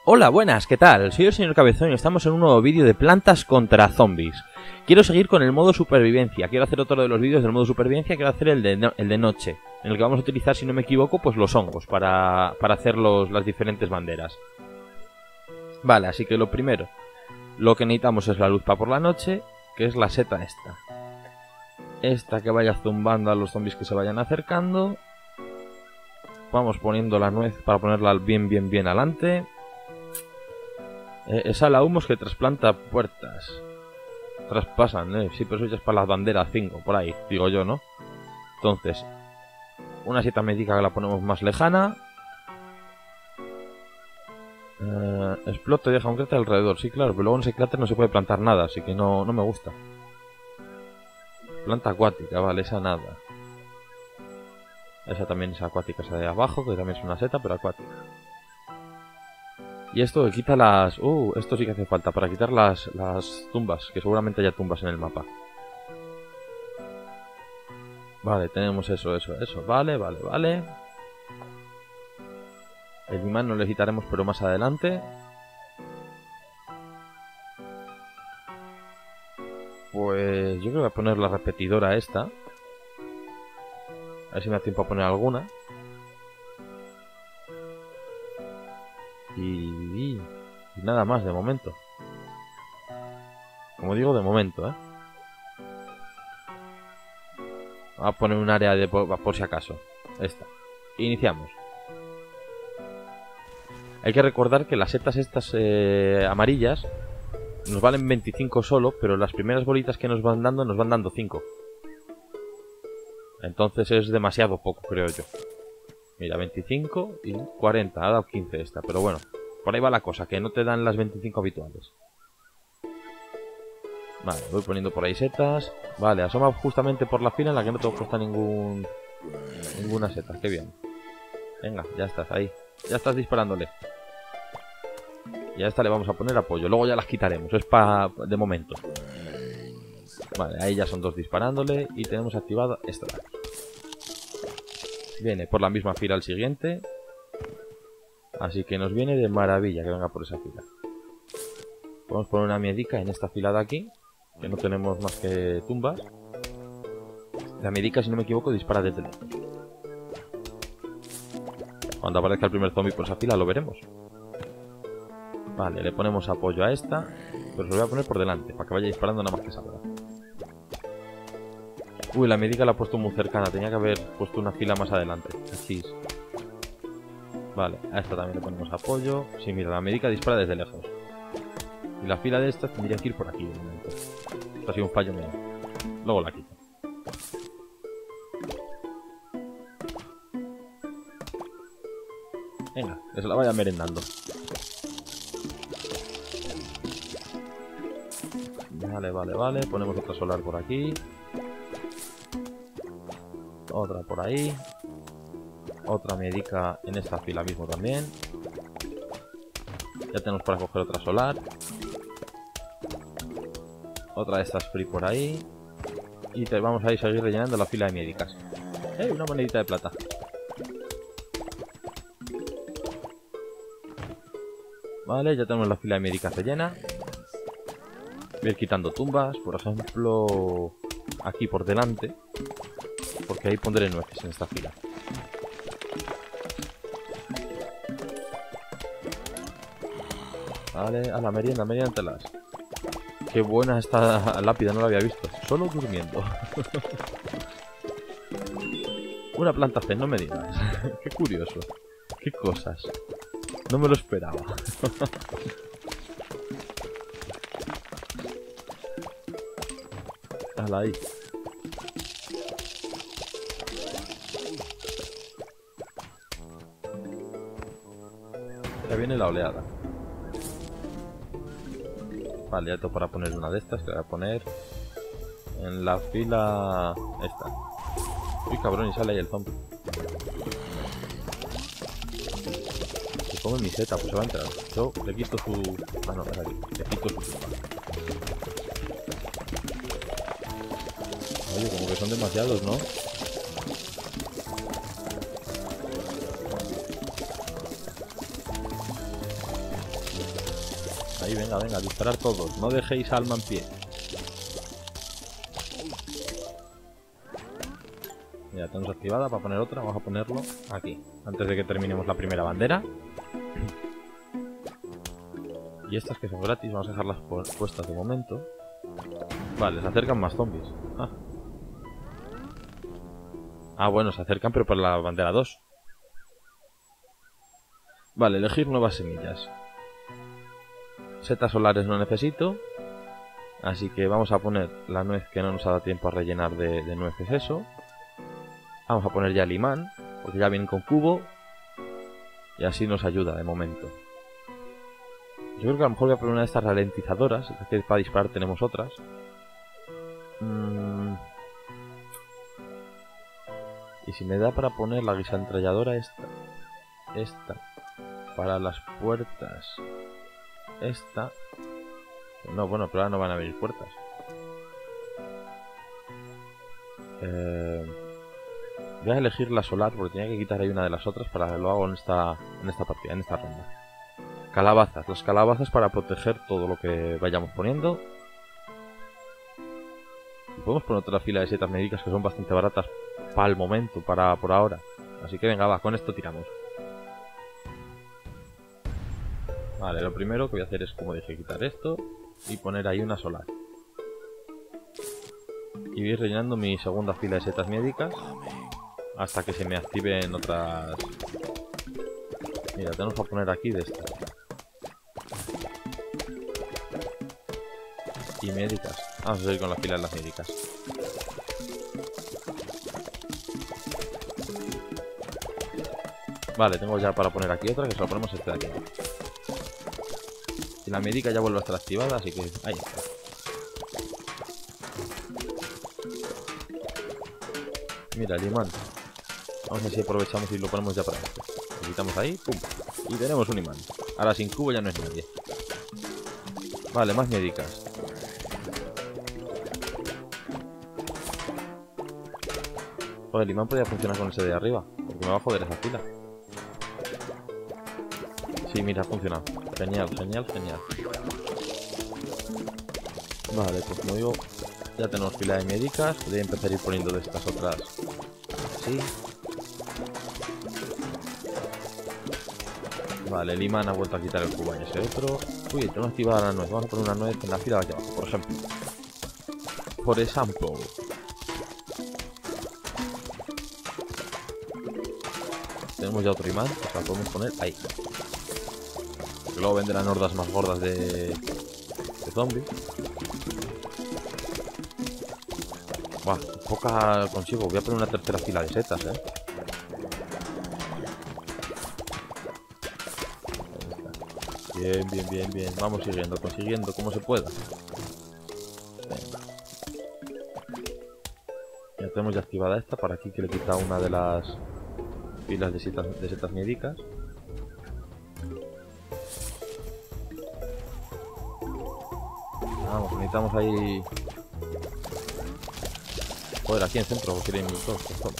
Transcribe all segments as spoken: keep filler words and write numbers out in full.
Hola, buenas, ¿qué tal? Soy el señor Cabezón y estamos en un nuevo vídeo de plantas contra zombies. Quiero seguir con el modo supervivencia, quiero hacer otro de los vídeos del modo supervivencia, quiero hacer el de, no, el de noche, en el que vamos a utilizar, si no me equivoco, pues los hongos para, para hacer los, las diferentes banderas. Vale, así que lo primero, lo que necesitamos es la luz para por la noche, que es la seta esta. Esta que vaya zumbando a los zombies que se vayan acercando. Vamos poniendo la nuez para ponerla bien, bien, bien adelante. Eh, esa la humos que trasplanta puertas. Traspasan, eh. Sí, pero eso ya es para las banderas cinco, por ahí, digo yo, ¿no? Entonces, una seta médica que la ponemos más lejana. Eh, explota y deja un cráter alrededor. Sí, claro, pero luego en ese cráter no se puede plantar nada, así que no, no me gusta. Planta acuática, vale, esa nada. Esa también es acuática, esa de abajo, que también es una seta, pero acuática. Y esto que quita las... Uh, esto sí que hace falta, para quitar las, las tumbas, que seguramente haya tumbas en el mapa. Vale, tenemos eso, eso, eso. Vale, vale, vale. El imán no le quitaremos, pero más adelante. Pues yo creo que voy a poner la repetidora esta. A ver si me da tiempo a poner alguna. Y, y nada más de momento. Como digo, de momento, ¿eh? Voy a poner un área de por, por si acaso. Esta. Iniciamos. Hay que recordar que las setas estas eh, amarillas nos valen veinticinco solo, pero las primeras bolitas que nos van dando nos van dando cinco. Entonces es demasiado poco, creo yo. Mira, veinticinco y cuarenta. Ha dado quince esta, pero bueno. Por ahí va la cosa, que no te dan las veinticinco habituales. Vale, voy poniendo por ahí setas. Vale, asoma justamente por la fila en la que no te cuesta ningún... ninguna seta. Qué bien. Venga, ya estás ahí. Ya estás disparándole. Y a esta le vamos a poner apoyo. Luego ya las quitaremos. Es para... de momento. Vale, ahí ya son dos disparándole. Y tenemos activada esta de aquí. Viene por la misma fila al siguiente. Así que nos viene de maravilla que venga por esa fila. Podemos poner una miedica en esta fila de aquí, que no tenemos más que tumbas. La miedica, si no me equivoco, dispara desde lejos. Cuando aparezca el primer zombie por esa fila lo veremos. Vale, le ponemos apoyo a esta, pero se lo voy a poner por delante, para que vaya disparando nada más que salga. Uy, la miedica la he puesto muy cercana, tenía que haber puesto una fila más adelante. Así. Vale, a esta también le ponemos apoyo. Sí, mira, la miedica dispara desde lejos. Y la fila de estas tendría que ir por aquí de momento. Esto ha sido un fallo mío. Luego la quito. Venga, que se la vaya merendando. Vale, vale, vale. Ponemos otra solar por aquí. Otra por ahí. Otra médica en esta fila mismo también. Ya tenemos para coger otra solar. Otra de estas free por ahí. Y te vamos a ir seguir rellenando la fila de médicas. ¡Eh! Una monedita de plata. Vale, ya tenemos la fila de médicas rellena. Voy a ir quitando tumbas, por ejemplo, aquí por delante. Porque ahí pondré nueces en esta fila. Vale, a la merienda, meriéntelas. Qué buena esta lápida, no la había visto. Solo durmiendo. Una planta zen, no me digas. Qué curioso. Qué cosas. No me lo esperaba. Hala ahí. Ya viene la oleada. Vale, ya tengo para poner una de estas, que voy a poner en la fila esta. Uy, cabrón, y sale ahí el zombie. Se come mi seta, pues se va a entrar. Yo le quito su... Ah, no, era aquí. Le quito su... Oye, como que son demasiados, ¿no? Venga, venga, disparar todos. No dejéis alma en pie. Ya tenemos activada para poner otra. Vamos a ponerlo aquí, antes de que terminemos la primera bandera. Y estas que son gratis, vamos a dejarlas puestas de momento. Vale, se acercan más zombies. Ah, ah bueno, se acercan pero para la bandera dos. Vale, elegir nuevas semillas. Setas solares no necesito. Así que vamos a poner la nuez que no nos ha dado tiempo a rellenar de, de nueces eso. Vamos a poner ya el imán, porque ya vienen con cubo. Y así nos ayuda de momento. Yo creo que a lo mejor voy a poner una de estas ralentizadoras. Es que para disparar tenemos otras. Mm. Y si me da para poner la guisantralladora esta. Esta. Para las puertas. Esta. No, bueno, pero ahora no van a venir puertas. Eh... Voy a elegir la solar porque tenía que quitar ahí una de las otras para que lo hago en esta, en esta partida, en esta ronda. Calabazas, las calabazas para proteger todo lo que vayamos poniendo. Y podemos poner otra fila de setas médicas que son bastante baratas para el momento, para por ahora. Así que venga, va, con esto tiramos. Vale, lo primero que voy a hacer es, como dije, quitar esto y poner ahí una solar. Y voy rellenando mi segunda fila de setas médicas hasta que se me activen otras. Mira, tenemos que poner aquí de estas. Y médicas. Vamos a seguir con la fila de las médicas. Vale, tengo ya para poner aquí otra que se la ponemos este de aquí. Y la médica ya vuelve a estar activada, así que ahí está. Mira, el imán. Vamos a ver si aprovechamos y lo ponemos ya para esto. Lo quitamos ahí, pum. Y tenemos un imán. Ahora sin cubo ya no es nadie. Vale, más médicas. Joder, el imán podría funcionar con ese de arriba, porque me va a joder esa fila. Sí, mira, ha funcionado. Genial, genial, genial. Vale, pues como digo, ya tenemos fila de médicas. Podría empezar a ir poniendo de estas otras así. Vale, el imán ha vuelto a quitar el cubo en ese otro. Uy, tengo activada la nuez. Vamos a poner una nuez en la fila de aquí abajo, por ejemplo. Por ejemplo. Tenemos ya otro imán, o sea, podemos poner ahí. Porque luego vendrán hordas más gordas de, de zombies. Buah, poca consigo. Voy a poner una tercera fila de setas, eh. Bien, bien, bien, bien. Vamos siguiendo, consiguiendo como se pueda. Venga. Ya tenemos ya activada esta. Para aquí que le quita una de las filas de setas, de setas médicas. Vamos, necesitamos ahí. Joder, aquí en el centro quieren ir todos. Pues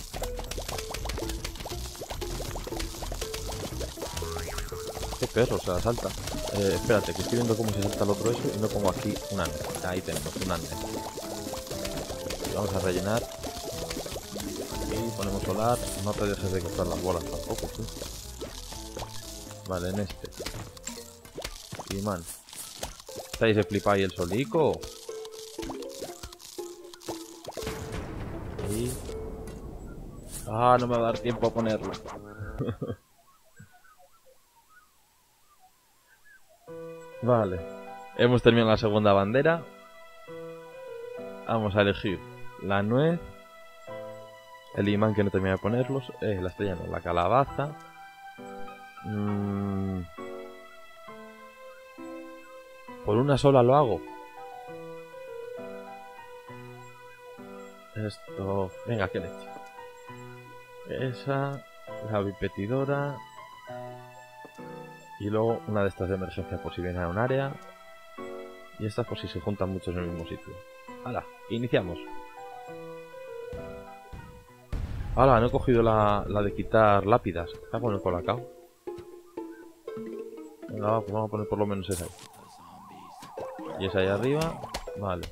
qué perro, o sea, salta. Eh, espérate, que estoy viendo cómo se salta el otro eso y no pongo aquí un ande. Ahí tenemos un ande. Vamos a rellenar. Aquí ponemos solar. No te dejes de cortar las bolas tampoco, ¿sí? Vale, en este. Imán. ¿Estáis de flipar ahí el solico? Ahí. Ah, no me va a dar tiempo a ponerlo. Vale. Hemos terminado la segunda bandera. Vamos a elegir la nuez. El imán que no termina de ponerlos. Eh, la estrella no, la calabaza. Mm. Por una sola lo hago. Esto... Venga, qué leche. Esa... La bipetidora. Y luego una de estas de emergencia por si viene a un área. Y estas por si se juntan muchos en el mismo sitio. ¡Hala! Iniciamos. ¡Hala! No he cogido la, la de quitar lápidas. Está con el colacao. Venga, va, pues vamos a poner por lo menos esa ahí. Y esa ahí arriba. Vale.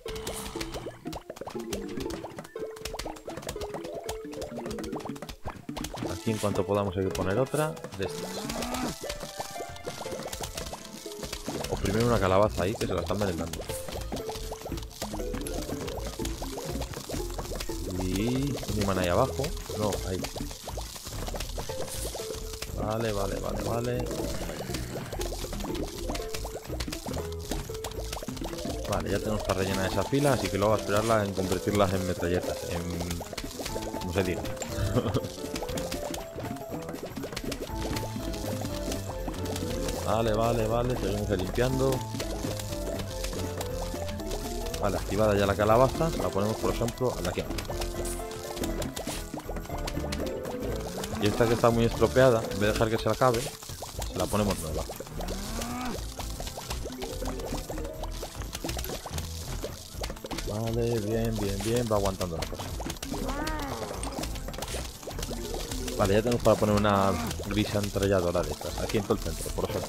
Aquí en cuanto podamos hay que poner otra de estas. O primero una calabaza ahí que se la están merendando. Y un imán ahí abajo. No, ahí. Vale, vale, vale, vale. Vale, ya tenemos para rellenar esa fila, así que luego a esperarla en convertirlas en metralletas. En... ¿Cómo se diga? Vale, vale, vale, seguimos limpiando. Vale, activada ya la calabaza. La ponemos, por ejemplo, a la que... Y esta que está muy estropeada, en vez de dejar que se acabe, se la ponemos nueva. Vale, bien, bien, bien, va aguantando la cosa. Vale, ya tenemos para poner una grisa entralladora de estas, aquí en todo el centro, por ejemplo.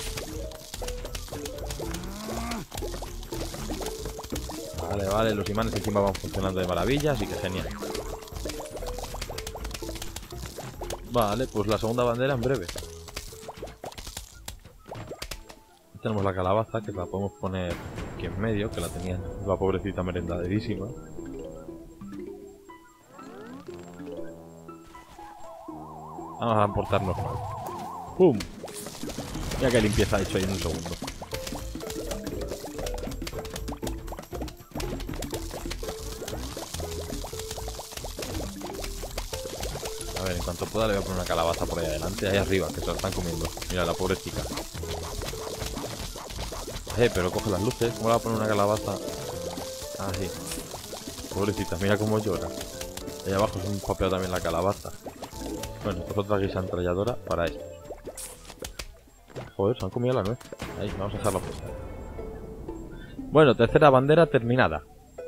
Vale, vale, los imanes encima van funcionando de maravilla, así que genial. Vale, pues la segunda bandera en breve. Tenemos la calabaza, que la podemos poner aquí en medio, que la tenía la pobrecita merendadísima. Vamos a portarnos mal. ¡Pum! Mira que limpieza ha hecho ahí en un segundo. A ver, en cuanto pueda le voy a poner una calabaza por ahí adelante, ahí arriba, que se la están comiendo. Mira, la pobre chica. Eh, pero coge las luces. ¿Cómo le va a poner una calabaza? Ah, sí. Pobrecita, mira cómo llora. Ahí abajo es un papel también la calabaza. Bueno, pues otra guisa entralladora para esto. Joder, se han comido la nuez. Ahí, vamos a dejarla puesta. Bueno, tercera bandera terminada.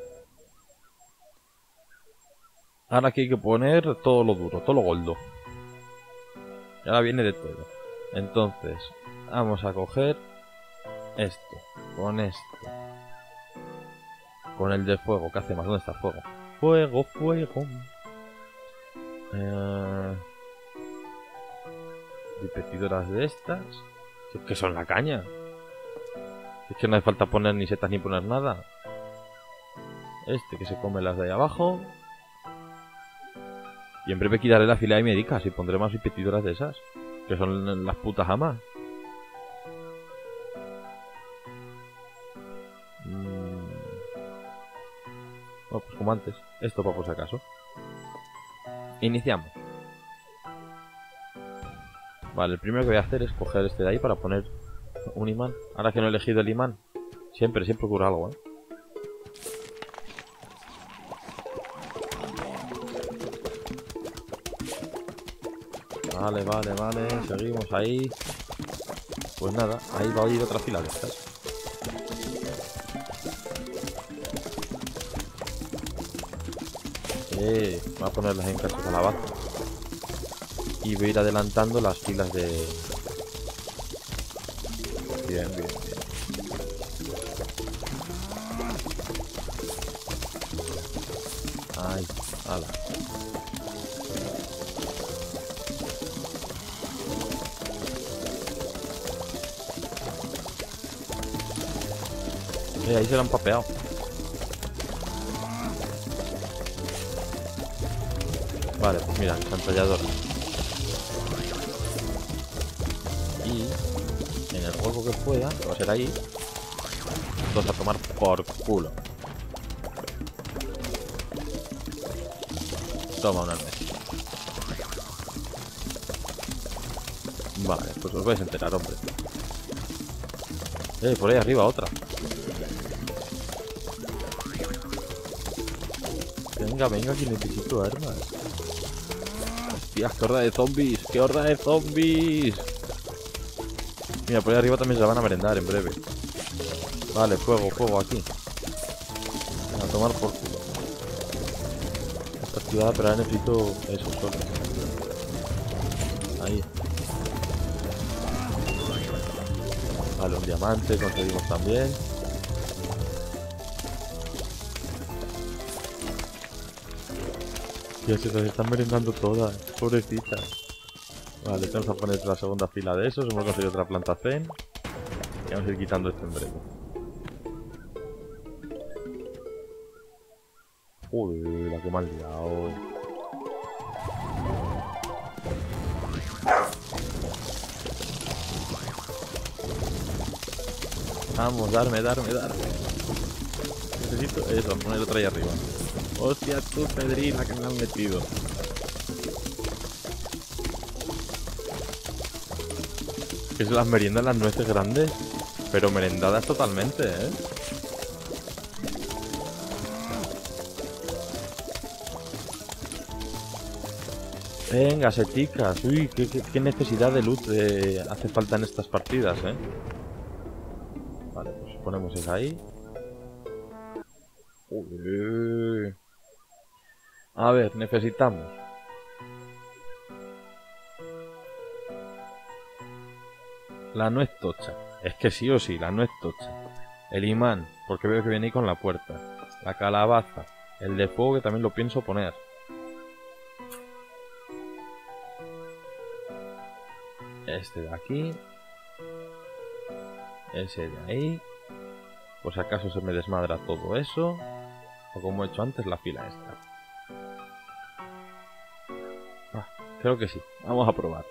Ahora aquí hay que poner todo lo duro, todo lo goldo. Y ahora viene de todo. Entonces, vamos a coger esto, con esto, con el de fuego. ¿Qué hacemos? ¿Dónde está el fuego? Fuego, fuego. Eh... Repetidoras de estas. Es que son la caña. Es que no hace falta poner ni setas ni poner nada. Este que se come las de ahí abajo. Y en breve quitaré la fila de médicas y pondré más repetidoras de esas. Que son las putas amas. Mm. Bueno, pues como antes. Esto para por si acaso. Iniciamos. Vale, el primero que voy a hacer es coger este de ahí para poner un imán. Ahora que no he elegido el imán. Siempre, siempre ocurre algo, ¿eh? Vale, vale, vale. Seguimos ahí. Pues nada, ahí va a ir otra fila de estas. Eh, voy a ponerlas en caso de calabaza. Y voy a ir adelantando las filas de... Bien, bien, bien. Ay, ala. Eh, ahí se lo han papeado. Vale, pues mira, entalladora. Y en el hueco que pueda, que va a ser ahí, vamos a tomar por culo. Toma una nuez. Vale, pues os vais a enterar, hombre. Eh, por ahí arriba otra. Venga, venga, que necesito armas. Hostias, qué horda de zombies, qué horda de zombies. Mira, por ahí arriba también se la van a merendar en breve. Vale, fuego, fuego aquí. A tomar por culo. Está activada, pero ahora necesito eso solo. Ahí. Vale, un diamante conseguimos también. Ya se las están merendando todas, pobrecitas. Vale, vamos a poner la segunda fila de esos. Hemos conseguido otra planta zen. Y vamos a ir quitando este en breve. Joder, la que me han liado. Vamos, darme, darme, darme. Necesito eso, poner otra ahí arriba. Hostia, tú, Pedrina, que me han metido. Es las meriendas, las nueces grandes, pero merendadas totalmente, ¿eh? Venga, seticas. Uy, qué, qué, qué necesidad de luz eh, hace falta en estas partidas, ¿eh? Vale, pues ponemos esa ahí. Uy. A ver, necesitamos la nuez tocha. Es que sí o sí, la nuez tocha. El imán, porque veo que viene ahí con la puerta. La calabaza. El de fuego, que también lo pienso poner. Este de aquí. Ese de ahí. Por si acaso se me desmadra todo eso. O como he hecho antes, la fila esta. Ah, creo que sí. Vamos a probar.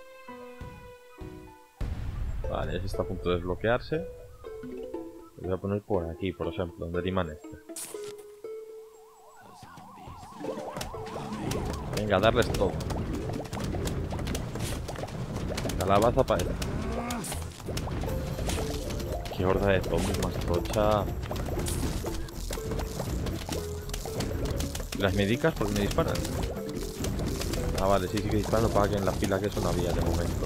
Vale, ese está a punto de desbloquearse. Lo voy a poner por aquí, por ejemplo, donde el imán este. Venga, darles todo. Calabaza para él. Qué horda de zombies más tocha. ¿Las medicas? ¿Por qué me disparan? Ah, vale, sí, sí que disparan para que en la fila que eso no había de momento.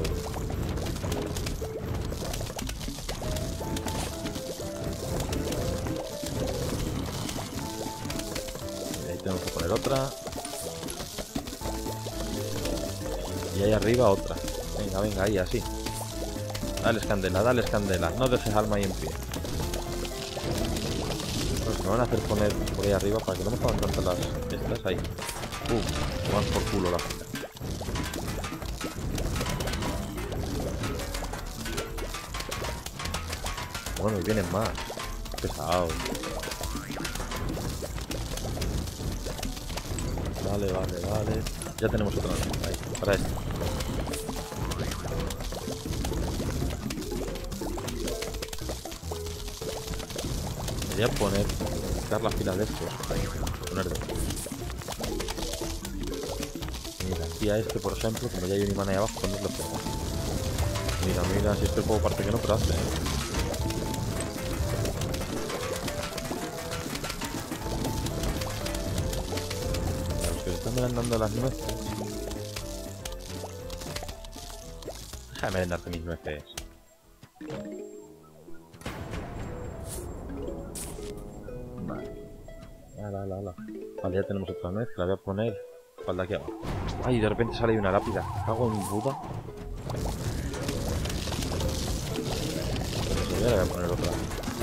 Ahí tenemos que poner otra. Y ahí arriba otra. Venga, venga, ahí, así. Dales candela, dales candela. No dejes alma ahí en pie. Pues me van a hacer poner por ahí arriba para que no me jodan tanto las estas ahí. Uh, toman por culo la fila. Bueno, y vienen más. Pesados. Vale, vale, vale. Ya tenemos otra vez. Ahí, para esto. Voy a poner, quitar la fila de estos. Ahí, poner de. Mira, aquí a este, por ejemplo, como ya hay un imán ahí abajo, ponerlo fuera. Mira, mira, si este juego parte que no, pero hace, ¿eh? Los que se están merendando las nueces. Deja de merendarte mis nueces. Ala, ala, ala. Vale, ya tenemos otra nuez, que la voy a poner para aquí abajo. Ay, de repente sale una lápida. Cago en Buda. Pero ya le voy a poner otra.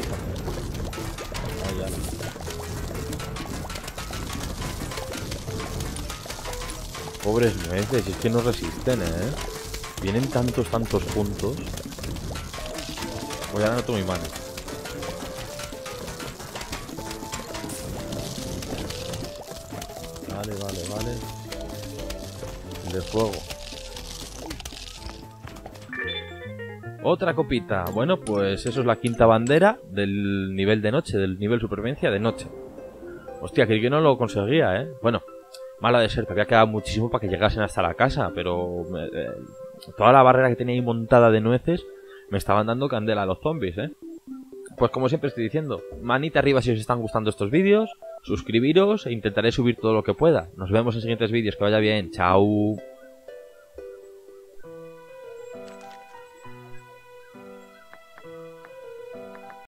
Ahí ya. Pobres nueces, es que no resisten, ¿eh? Vienen tantos, tantos juntos. Voy a dar otro imán. Vale, vale, vale. De fuego. Otra copita. Bueno, pues eso es la quinta bandera del nivel de noche, del nivel supervivencia de noche. Hostia, creí que no lo conseguía, ¿eh? Bueno, mala de ser, que había quedado muchísimo para que llegasen hasta la casa, pero eh, toda la barrera que tenía ahí montada de nueces me estaban dando candela a los zombies, ¿eh? Pues como siempre estoy diciendo, manita arriba si os están gustando estos vídeos, suscribiros e intentaré subir todo lo que pueda. Nos vemos en siguientes vídeos, que vaya bien, chao.